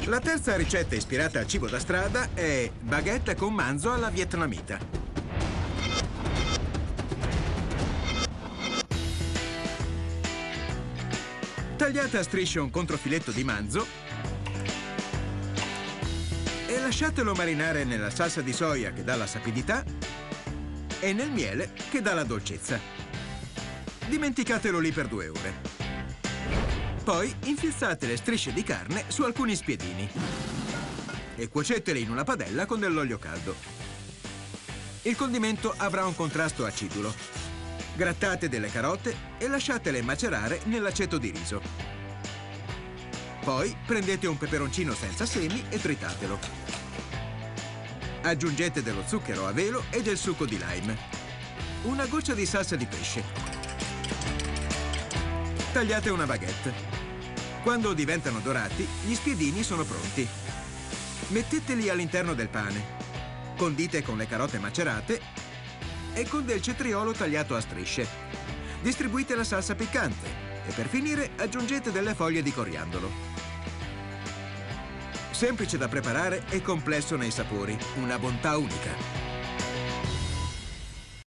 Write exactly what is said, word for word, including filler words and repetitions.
La terza ricetta ispirata al cibo da strada è baguette con manzo alla vietnamita. Tagliate a strisce un controfiletto di manzo e lasciatelo marinare nella salsa di soia che dà la sapidità e nel miele che dà la dolcezza. Dimenticatelo lì per due ore. Poi infilzate le strisce di carne su alcuni spiedini e cuocetele in una padella con dell'olio caldo. Il condimento avrà un contrasto acidulo. Grattate delle carote e lasciatele macerare nell'aceto di riso. Poi prendete un peperoncino senza semi e tritatelo. Aggiungete dello zucchero a velo e del succo di lime. Una goccia di salsa di pesce. Tagliate una baguette. Quando diventano dorati, gli spiedini sono pronti. Metteteli all'interno del pane. Condite con le carote macerate e con del cetriolo tagliato a strisce. Distribuite la salsa piccante e per finire aggiungete delle foglie di coriandolo. Semplice da preparare e complesso nei sapori, una bontà unica.